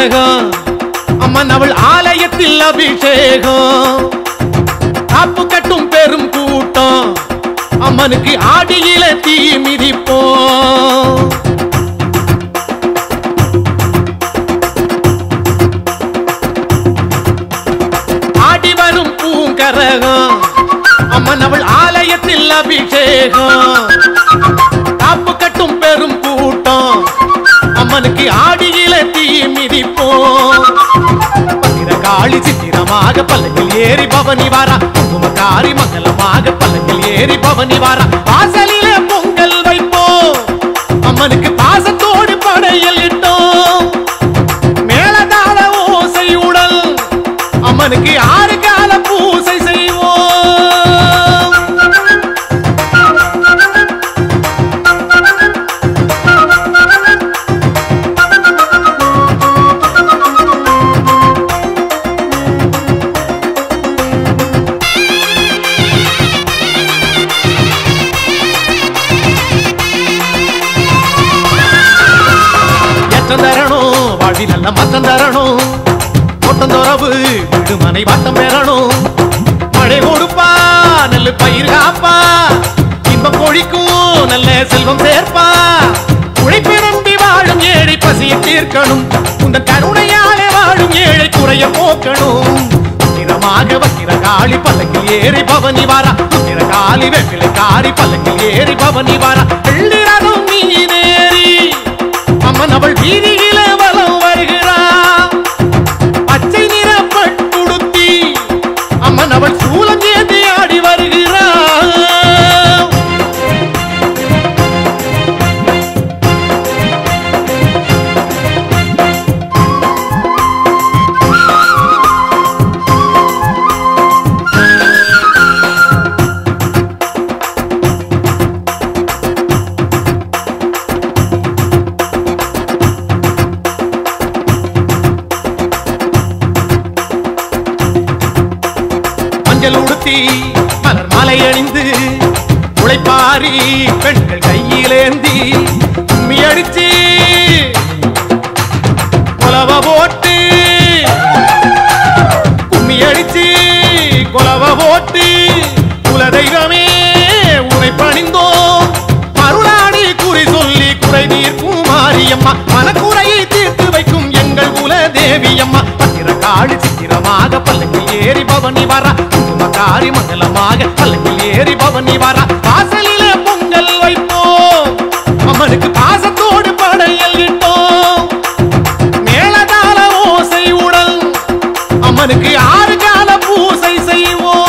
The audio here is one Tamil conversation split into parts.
கரகம் அம்மன் அவள் ஆலயத்தில் அபிஷேகம் காப்பு கட்டும் பெரும் கூட்டம் அம்மனுக்கு ஆடியில தீ மிதிப்போம் ஆடி வரும் பூங்கரகம் அம்மன் அவள் ஆலயத்தில் அபிஷேகம் காப்பு கட்டும் பெரும் கூட்டம் அம்மனுக்கு ஆடியில தீ மிதிப்போம் காளி சித்திரமாக பல்லக்கில் ஏறி பவனி வாரா குங்குமக்காரி மங்களமாக பல்லக்கில் ஏறி பவனி வாரா வாசலில பொங்கல் வைப்போம் அம்மனுக்கு பாசத்தோடு படையல் இட்டோம் மேலதாள ஓசையுடல் அம்மனுக்கு 6 கால பூசை செய்வோம் நல்ல மத்தம் தரணும் தோட்டந்தோரவு வீடு மனை வாட்டம் பெறணும் மழை கொடுப்பா நல்ல பயிர் காப்பா இன்பம் கொழிக்கும் நல்ல செல்வம் சேர்ப்பா உழைப்பிறம்பி வாழும் ஏழை பசியை தீர்க்கணும் உந்த கருணையாலே வாழும் ஏழை குறைய போக்கணும் திறமாக வக்கிற காளி பல்லக்கில் ஏறி பவனி வாரா திற காளி வெற்றிலை காரி பல்லக்கில் ஏறி பவனி வாரா எள்ளிரதும் மீனேறி அம்மன் அவள் வீதியில வலம் வருகிறார் பச்சை நிற பட்டுடுத்தி அம்மன் அவள் சூலம் ஏந்தி ஆடி வருகிறார் உடுத்தி மலர் மாலை அணிந்து உழைப்பாரி பெண்கள் கையிலேந்தி கும்மி அடிச்சு கொலவ போட்டு கும்மி அடிச்சு கொலவ போட்டு குலதெய்வமே உனை பணிந்தோம் மருளாடி குறி சொல்லி குறை தீர்க்கும் மாரியம்மா மனக்குறையை தீர்த்து வைக்கும் எங்கள் குல தேவியம்மா காளி சித்திரமாக பல்லக்கில் ஏறி பவனி வாரா குங்குமக்காரி மங்களமாக பல்லக்கில் ஏறி பவனி வாரா வாசலில பொங்கல் வைப்போம் அம்மனுக்கு பாசத்தோடு படையல் இட்டோம் மேலதாள ஓசை உடல் அம்மனுக்கு 6 கால பூசை செய்வோம்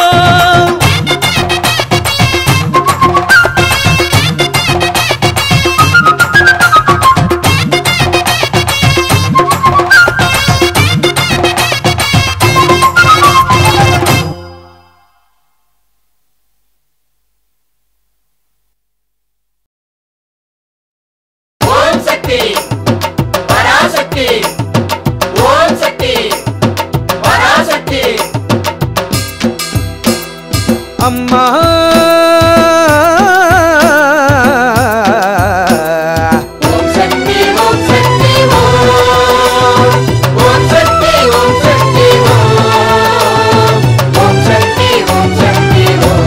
அம்மா ஓம் சக்தி ஓம் சக்தி ஓம் சக்தி ஓம் சக்தி ஓம் சக்தி ஓம் சக்தி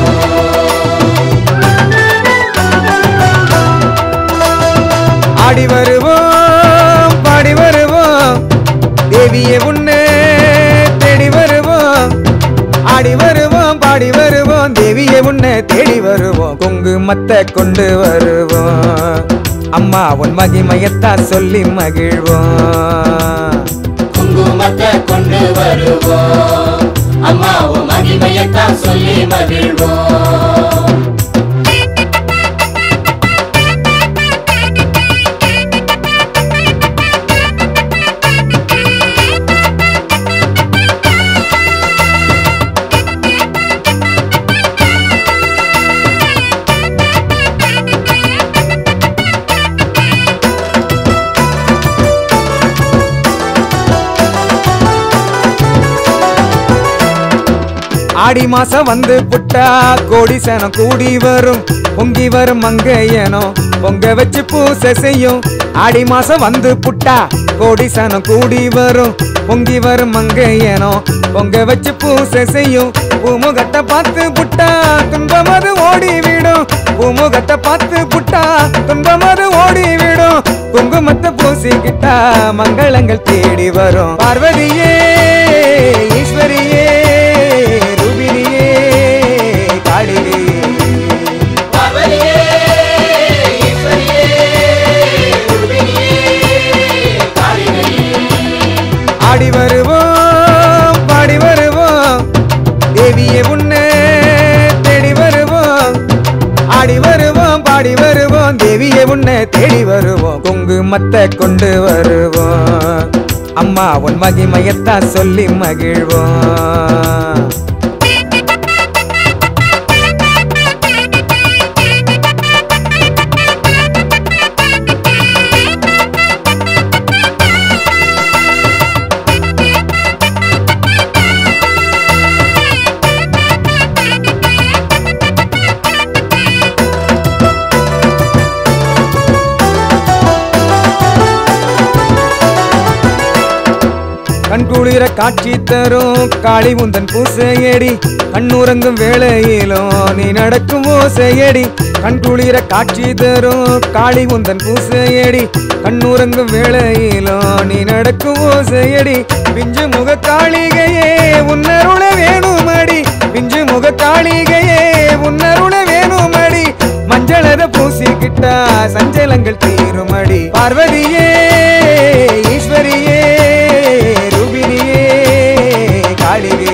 ஆடி வருவோம் பாடி வருவோம் தேவியே உன்னை தேடி வருவோம் ஆடி வருவோம் பாடி வருவோம் தேவியை உன்னை தேடி வருவோம் குங்குமத்தை கொண்டு வருவோம் அம்மா உன் மகிமையத்தான் சொல்லி மகிழ்வோம் குங்குமத்தை கொண்டு வருவோம் அம்மா உன் மகிமையத்தான் சொல்லி மகிழ்வோம் ஆடி மாசம் வந்து புட்டா கோடி சனம் கூடி வரும் பொங்கி வரும் மங்கையனோ பொங்க வச்சு பூசை செய்யும். ஆடி மாசம் வந்து புட்டா கோடி சனம் கூடி வரும் பொங்கி வரும் மங்கையனோ பொங்க வச்சு பூசை செய்யும். பூமுகத்தை பார்த்து புட்டா துன்பமது ஓடி விடும். பூமுகத்தை பார்த்து புட்டா துன்பமது ஓடி விடும். குங்குமத்தை பூசிக்கிட்டா மங்களங்கள் தேடி வரும். பார்வதியே ஈஸ்வரியே ரூபினியே காளியே ஆடி வருவோம் பாடி வருவோம் தேவியே உன்னை தேடி வருவோம். ஆடி வருவோம் பாடி வருவோம் தேவியே உன்னை தேடி வருவோம். குங்குமத்தை கொண்டு வருவோம் அம்மா உன் மகிமையத்தான் சொல்லி மகிழ்வோம். கண்குளிர காட்சி தரும் காளி உந்தன் பூசையடி. கண்ணுறங்கும் வேளையிலும் நீ நடக்கும் ஓசையடி. கண்குளிர காட்சி தரும் காளி உந்தன் பூசையடி. கண்ணுறங்கும் வேளையிலும் நீ நடக்கும் ஓசையடி. பிஞ்சு முக காளிகையே உன்னருள வேணுமடி. பிஞ்சு முக காளிகையே உன்னருள வேணுமடி. மஞ்சளத பூசிக்கிட்டா சஞ்சலங்கள் தீருமடி. பார்வதியே ஈஸ்வரியே ரூபினியே காளியே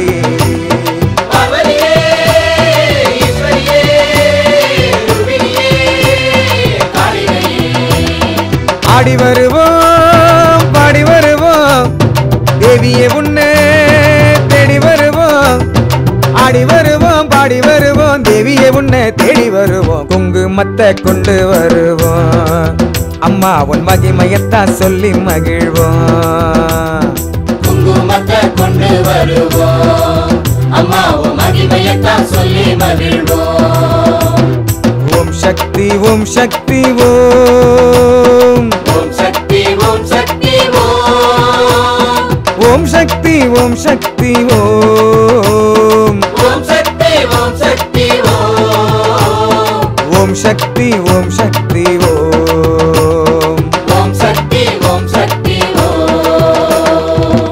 ஆடி வருவோம் பாடி வருவோம் தேவியே உன்னை தேடி வருவோம். ஆடி வருவோம் பாடி வருவோம் தேவியே உன்னை தேடி வருவோம். குங்குமத்தை கொண்டு வருவோம் அம்மா உன் மகிமையத்தான் சொல்லி மகிழ்வோம். குங்குமத்தை கொண்டு வருவோம் அம்மா உன் மகிமையத்தான் சொல்லி மகிழ்வோம். ஓம் சக்தி ஓம் சக்தி ஓம் ஓம் சக்தி ஓம் சக்தி ஓம் ஓம் சக்தி ஓம் சக்தி ஓம் ஓம் சக்தி ஓம் சக்தி ஓம் ஓம் சக்தி ஓம் சக்தி ஓம் ஓம் சக்தி ஓம் சக்தி ஓம்.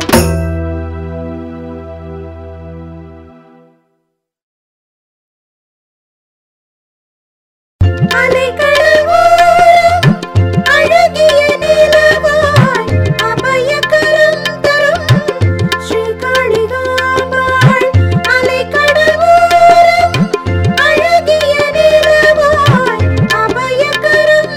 அழகிய நிலவாய் அபயகரம் தரும் ஸ்ரீ காளிகாம்பாள். அலைக்கடலோரம் அழகிய நிலவாய் அபயகரம்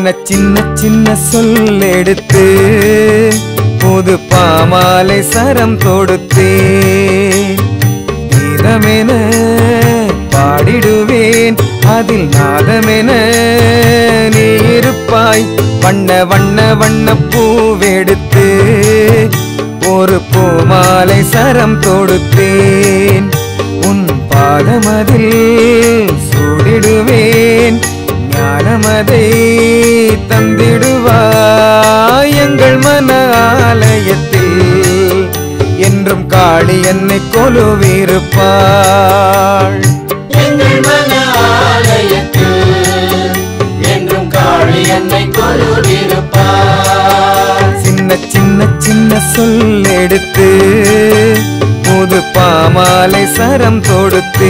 சின்ன சின்ன சின்ன சொல்லெடுத்து புது பாமாலை சரம் தொடுத்தே கீதமென பாடிடுவேன் அதில் நாதமென நீ இருப்பாய் வண்ண வண்ண வண்ண பூவெடுத்து ஒரு பூமாலை சரம் தொடுத்தேன் உன் பாதமதில் சூடிடுவேன் ஞானமதை தந்திடுவாய் எங்கள் மன ஆலயத்தில் என்றும் காளி என்னை கொலுவிருப்பாள் எங்கள் மன ஆலயத்தில் என்றும் காளி என்னை கொலுவிருப்பாள் சின்ன சின்ன சின்ன சொல்லெடுத்து புது பாமாலை சரம் தொடுத்தே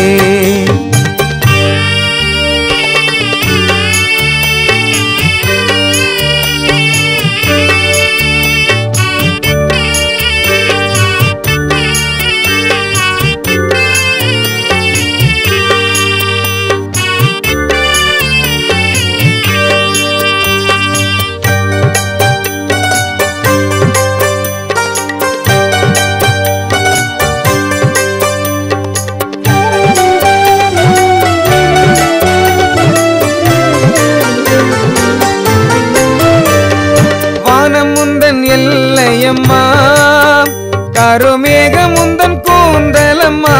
எல்லையம்மா கருமேகமுந்தன் கூந்தலம்மா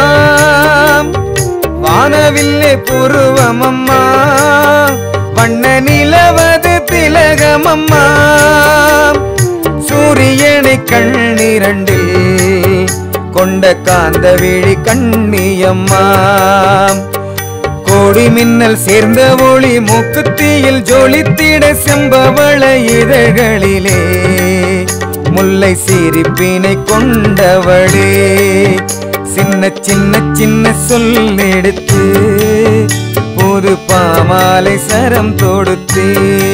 வானவில்லே புருவமம்மா வண்ண நிலவது திலகமம்மா சூரியனை கண்ணிரண்டில் கொண்ட காந்த விழி கண்ணியம்மா கோடி மின்னல் சேர்ந்த ஒளி மூக்குத்தியில் ஜொலித்திட செம்பவள இதழ்களிலே முல்லை சிரிப்பினை கொண்டவளே சின்ன சின்ன சின்ன சொல்லெடுத்து புது பாமாலை சரம் தொடுத்தே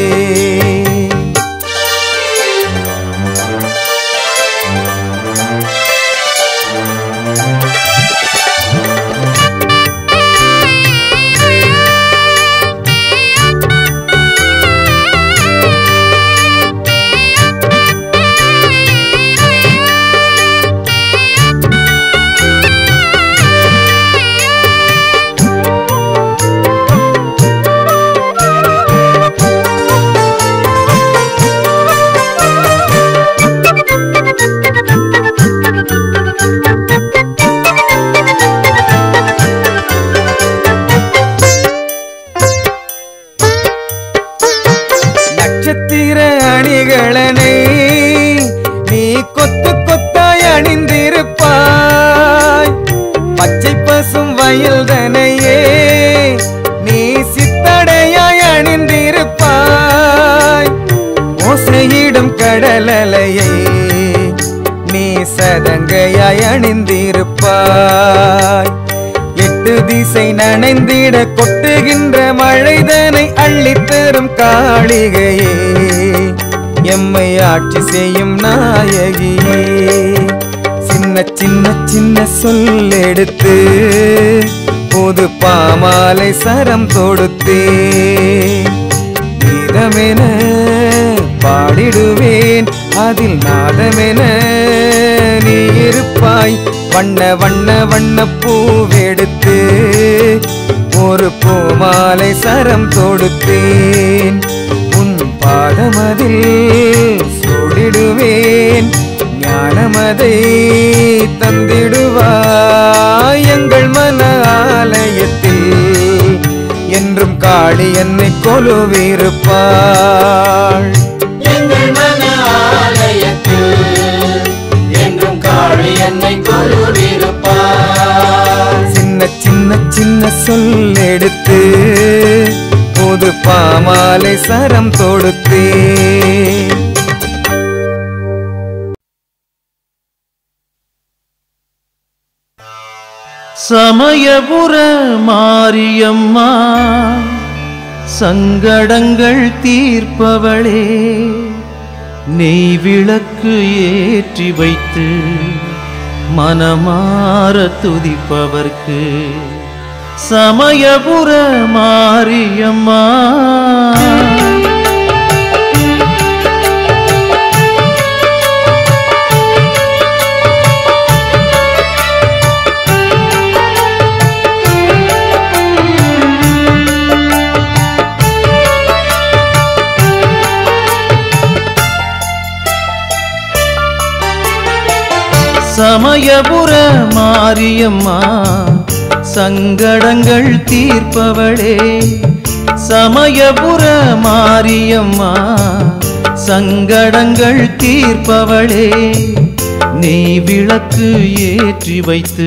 நட்சத்திர அணிகளனை நீ கொத்து கொத்தாய் அணிந்திருப்பாய் பச்சை பசும் வயல்தனையே நீ சித்தடையாய் அணிந்திருப்பாய் ஓசையிடும் கடலலையை நீ சதங்கையாய் அணிந்திருப்பாய் எட்டு திசை நனைந்திட கொட்டுகின்ற மழைதனை அள்ளித்தரும் காளிகையே எம்மை ஆட்சி செய்யும் நாயகியே சின்ன சின்ன சின்ன சொல்லெடுத்து புது பாமாலை சரம் தொடுத்தே கீதமென பாடிடுவேன் அதில் நாதமென நீ இருப்பாய் வண்ண வண்ண வண்ண பூவெடுத்து ஒரு பூமாலை சரம் தொடுத்தேன் உன் பாதமதில் சூடிடுவேன் ஞானமதை தந்திடுவாய் எங்கள் மன ஆலயத்தில் என்றும் காளி என்னை கொலுவிருப்பாள் எங்கள் மன ஆலயத்தில் என்றும் காளி என்னை கொலுவிருப்பாள் சின்ன சின்ன சின்ன சொல்லெடுத்து புது பாமாலை சரம் தொடுத்தே சமயபுர மாரியம்மா சங்கடங்கள் தீர்ப்பவளே நெய் விளக்கு ஏற்றி வைத்து மனமார துதிப்பவர்க்கு சமயபுர மாரியம்மா சமயபுர மாரியம்மா சங்கடங்கள் தீர்ப்பவளே, சமயபுர மாரியம்மா சங்கடங்கள் தீர்ப்பவளே, நீ விளக்கு ஏற்றி வைத்து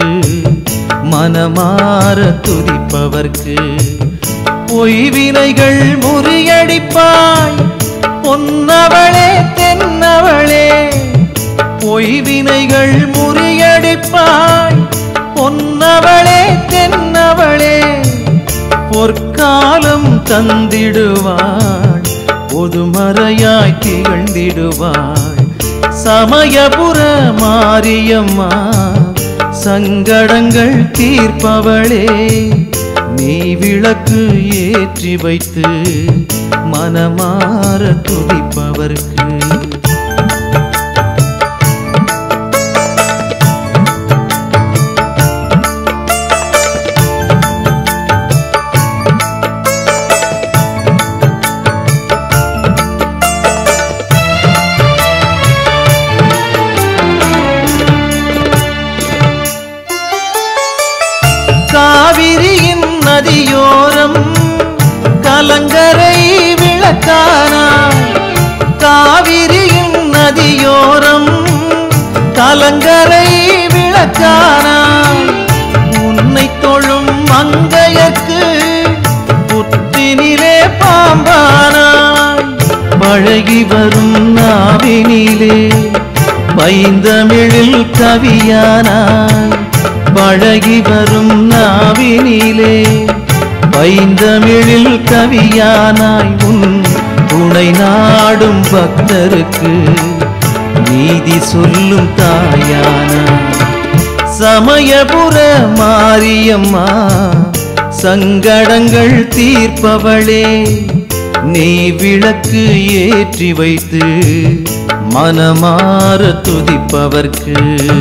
மனமார துதிப்பவர்க்கு பொய்வினைகள் முறியடிப்பாய் பொன்னவளே தென்னவளே, பொய்வினைகள் முறியடிப்பாய் பொன்னவளே தென்னவளே, பொற்காலம் தந்திடுவாள் பொதுமறையாய் திகழ்ந்திடுவாள். சமயபுர மாரியம்மா சங்கடங்கள் தீர்ப்பவளே, நீ விளக்கு ஏற்றி வைத்து மனமார துதிப்பவர்க்கு காவிரியின் நதியோரம் கலங்கரை விளக்கானாய், காவிரியின் நதியோரம் கலங்கரை விளக்கானாய், உன்னை தொழும் மங்கையர்க்கு புத்தினிலே பாம்பானாய், பழகி வரும் நாவினிலே பைந்தமிழில் கவியானாய், பழகி வரும் நாவினிலே பைந்தமிழில் கவியானாய், உன் துணை நாடும் பக்தருக்கு நீதி சொல்லும் தாயானாய். சமயபுர மாரியம்மா சங்கடங்கள் தீர்ப்பவளே, நீ விளக்கு ஏற்றி வைத்து மனமார துதிப்பவர்க்கு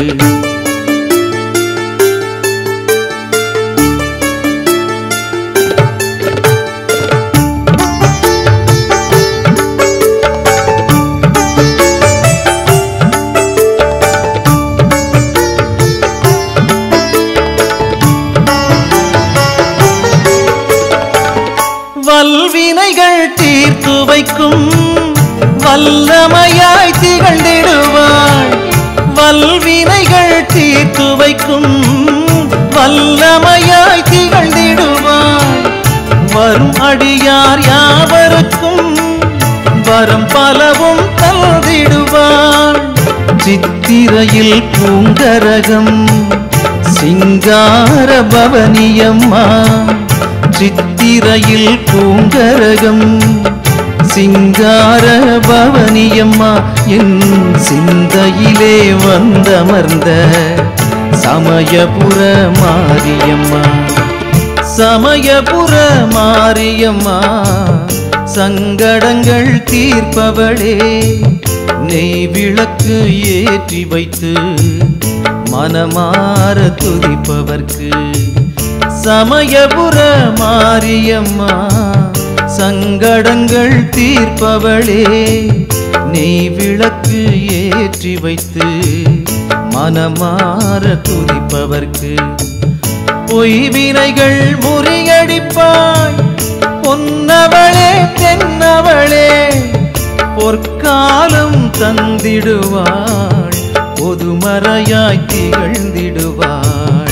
வல்வினைகள் தீர்த்து வைக்கும் வல்லமையாய் திகழ்ந்திடுவாள், வல்வினைகள் தீர்த்து வைக்கும் வல்லமையாய் திகழ்ந்திடுவாள், வரும் அடியார் யாவருக்கும் வரம் பலவும் தந்திடுவாள். சித்திரையில் பூங்கரகம் சிங்கார பவனியம்மா, சித்திரையில் பூங்கரகம் சிங்கார பவனியம்மா, என் சிந்தையிலே வந்தமர்ந்த சமயபுர மாரியம்மா. சமயபுர மாரியம்மா சங்கடங்கள் தீர்ப்பவளே, நெய் விளக்கு ஏற்றி வைத்து மனமார துதிப்பவர்க்கு சமயபுர மாரியம்மா சங்கடங்கள் தீர்ப்பவளே, நீ விளக்கு ஏற்றி வைத்து மனமார துதிப்பவர்க்கு பொய்வினைகள் முறியடிப்பாய் பொன்னவளே தென்னவளே, பொற்காலம் தந்திடுவாள் பொதுமறையாய் திகழ்ந்திடுவாள்.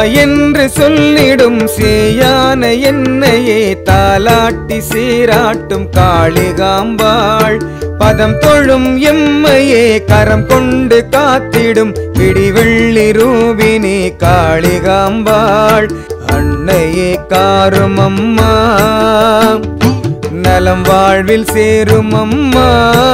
என்று சொல்லிடும் சேயான என்னையே தாலாட்டி சீராட்டும் காளிகாம்பாள் பதம் தொழும் எம்மையே கரம் கொண்டு காத்திடும் பிடிவெள்ளி ரூபினி காளிகாம்பாள் அன்னையே காரும் அம்மா நலம் வாழ்வில் சேரும் அம்மா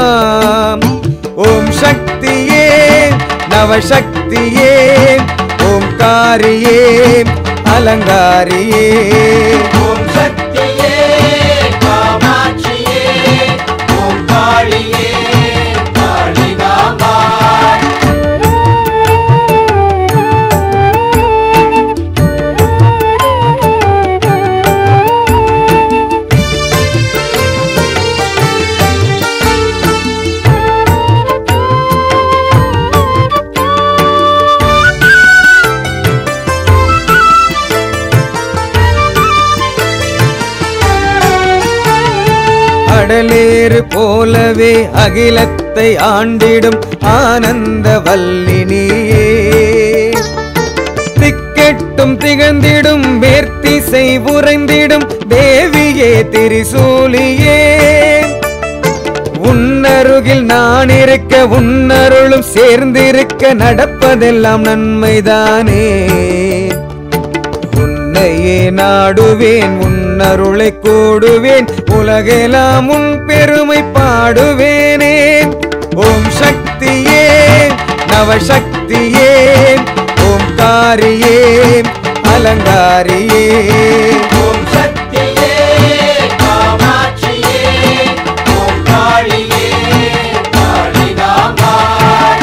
ஓம் சக்தியே நவசக்தியே ஓம்காரியே அலங்காரியே ஓம் சக்தியே காமாட்சியே ஓம் காளியே காளிகாம்பாள் கடலேறு போலவே அகிலத்தை ஆண்டிடும் ஆனந்த வல்லினியே திக்கெட்டும் திகழ்ந்திடும் வேர்த்திசை உறைந்திடும் தேவியே திரிசூலியே உன்னருகில் நான் இருக்க உன்னருளும் சேர்ந்திருக்க நடப்பதெல்லாம் நன்மைதானே உன்னையே நாடுவேன் உன்னருளை கூடுவேன் உலகெல்லாம் உன் பெருமை பாடுவேனே ஓம் சக்தியே நவசக்தியே ஓம்காரியே அலங்காரியே ஓம் சக்தியே காமாட்சியே ஓம் காளியே காளிகாம்பாள்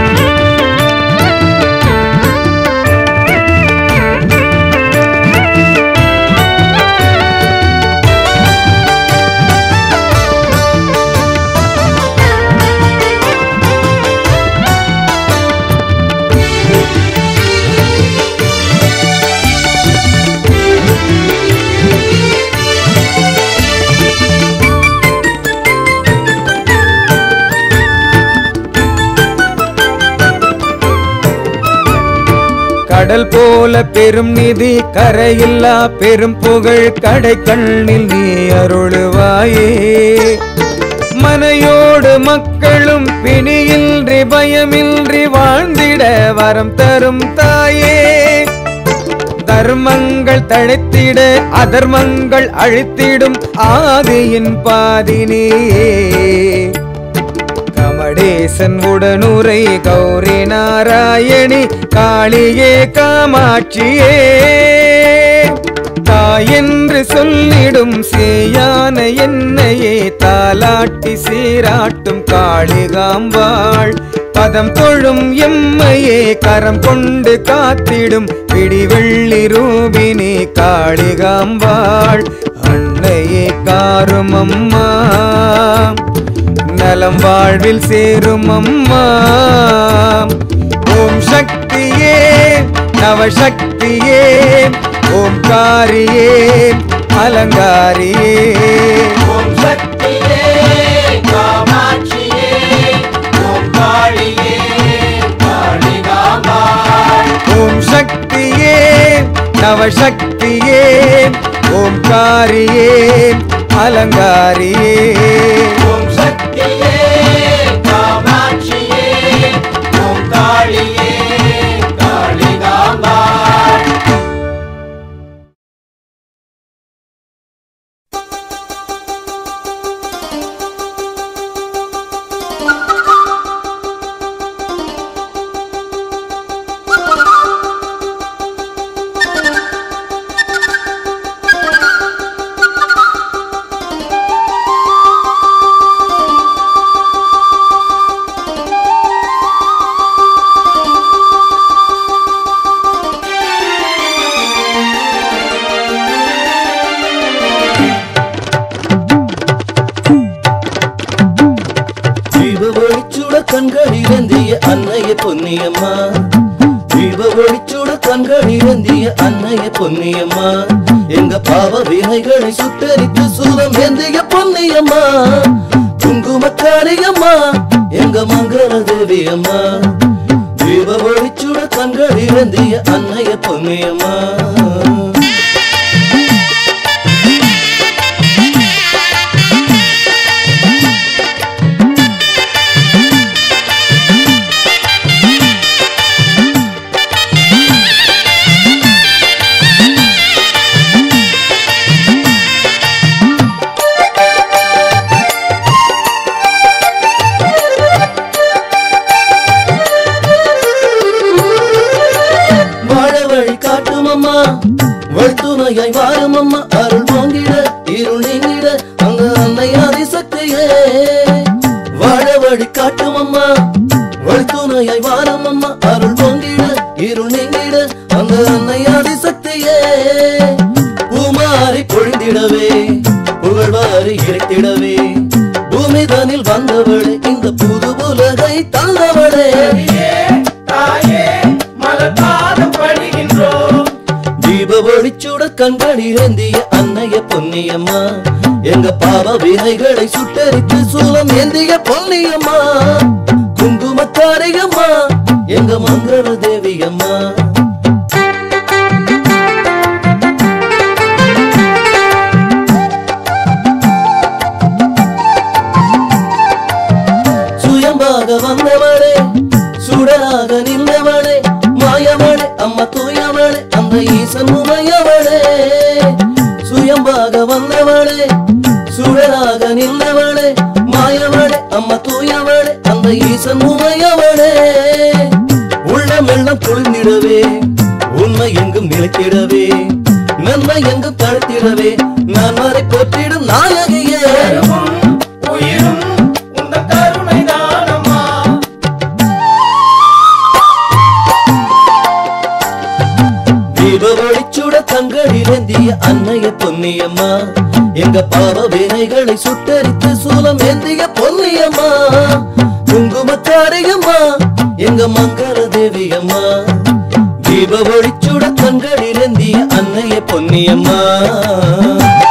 கடல் போல பெரும் நிதி கரையில்லா பெரும் புகழ் கடை கண்ணில் நீ அருளுவாயே மனையோடு மக்களும் பிணியின்றி பயமின்றி வாழ்ந்திட வரம் தரும் தாயே தர்மங்கள் தழைத்திட அதர்மங்கள் அழித்திடும் ஆதியின் பாதினியே கமடேசன் உடனுரை கௌரி நாராயணி காளியே காமாட்சியே தாயென்று சொல்லிடும் சேயான என்னையே தாலாட்டி சீராட்டும் காளிகாம்பாள் பதம் தொழும் எம்மையே கரம் கொண்டு காத்திடும் பிடிவெள்ளி ரூபினி காளிகாம்பாள் அன்னையே காரும் அம்மா நலம் வாழ்வில் சேரும் அம்மா ஓம் சக்தியே நவசக்தியே ஓம்காரியே அலங்காரியே ஓம் சக்தியே காமாட்சியே ஓம் காளியே காளிகாம்பாள் ஓம் சக்தியே நவசக்தியே ஓம்காரியே அலங்காரியே ஓம் சக்தியே காமாட்சியே ஓம் காளியே காளிகாம்பாள் கண்களிரந்திய அன்னைய பொன்னியம்மா தீப ஒளிச்சூட கண்களிரந்திய அன்னைய பொன்னியம்மா எங்க பாவ வினைகளை சுட்டரித்து சூரம் ஏந்திய பொன்னியம்மா குங்குமக்காளியம்மா எங்க மங்கள தேவியம்மா தீப ஒளிச்சூட கண்களிர கண்களிரந்திய அன்னைய பொன்னியம்மா வழ்த்துணையாய் வாரும் அம்மா அருள் வாங்கிட இருள் நீங்கிட அங்க அன்னை ஆதிசக்தியே வாழ வழி காட்டும் அம்மா வழ்த்துணையாய் வாரும் அம்மா அருள் வாங்கிட இருள் நீங்கிட அங்க அன்னை ஆதிசக்தியே பூமாரி பொழிந்திடவே புகழ்வாரி இறைத்திடவே பூமிதனில் வந்தவளே இந்த புது உலகை தந்தவளே தாயே மலர்பாதம் படுகின்றோம் தீப ஒளிச்சூட கண்களிரந்திய அன்னைய பொன்னியம்மா எங்க பாவ வினைகளை சுட்டரித்து சூலம் ஏந்திய பொன்னியம்மா குங்குமக்காரியம்மா எங்க மங்கள தேவியம்மா சுயம்பாக வந்தவளே சுடராக நின்றவளே மாயவளே அம்மா தூயவளே அந்த ஈசன் உமையவளே சுயம்பாக வந்தவளே சுடராக நின்றவளே மாயவளே அம்மா தூயவளே அந்த ஈசன் உமையவளே உள்ளமெல்லாம் குளிர்ந்திடவே உண்மை எங்கும் நிலைத்திடவே நன்மை எங்கும் தடுத்திடவே நான் வரை போற்றிடும் நாயகியே உயிரும் உந்த கருணை தானம்மா தீப ஒளிச்சூட கண்களிரந்திய அன்னைய பொன்னியம்மா எங்க பாவ வினைகளை சுட்டரித்து சூலம் ஏந்திய பொன்னியம்மா குங்குமக்காரியம்மா எங்க மங்கள தேவியம்மா தீப ஒளிச்சூட கண்களிரந்திய அன்னைய பொன்னியம்மா